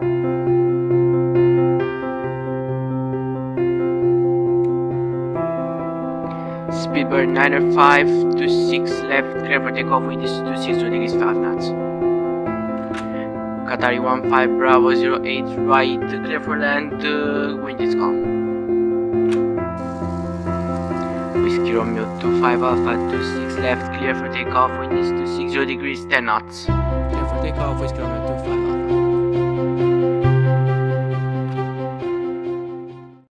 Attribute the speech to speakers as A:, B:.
A: Speedbird 905 26 left, clear for takeoff with this 26 degrees 5 knots. Qatari 15 Bravo 08 right, clear for land, wind is calm. Whiskey Romeo 25 Alpha 26 left, clear for takeoff with this 260 degrees 10 knots.
B: Clear for takeoff, Whiskey Romeo 25 Alpha.